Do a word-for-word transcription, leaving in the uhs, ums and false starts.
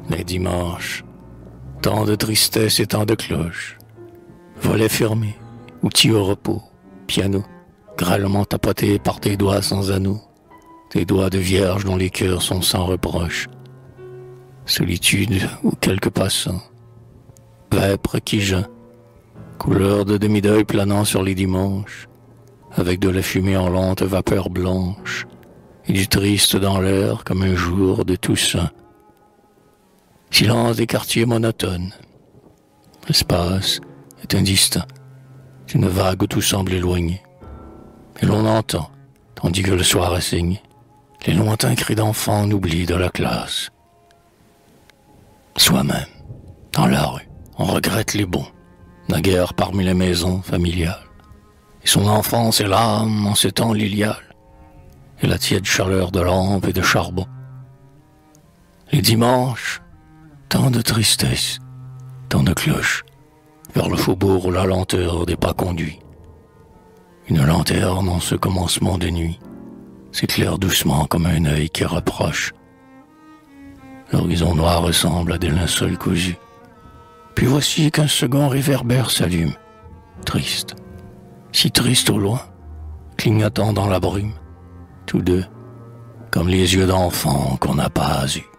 Les dimanches, tant de tristesse et tant de cloches. Volets fermés, outils au repos, piano, grêlement tapoté par tes doigts sans anneaux, tes doigts de vierge dont les cœurs sont sans reproche. Solitude ou quelques passants, vêpres qui jeûnent, couleur de demi-deuil planant sur les dimanches, avec de la fumée en lente vapeur blanche, et du triste dans l'air comme un jour de Toussaint. Silence des quartiers monotones. L'espace est indistinct, une vague où tout semble éloigné. Et l'on entend, tandis que le soir assigne, les lointains cris d'enfants en oubli de la classe. Soi-même, dans la rue, on regrette les bons, naguère parmi les maisons familiales. Et son enfance et l'âme en ces temps liliales, et la tiède chaleur de lampe et de charbon. Les dimanches, tant de tristesse, tant de cloches, vers le faubourg où la lenteur des pas conduit. Une lanterne en ce commencement de nuit s'éclaire doucement comme un œil qui reproche. L'horizon noir ressemble à des linceuls cousus. Puis voici qu'un second réverbère s'allume, triste, si triste au loin, clignotant dans la brume, tous deux, comme les yeux d'enfant qu'on n'a pas eu.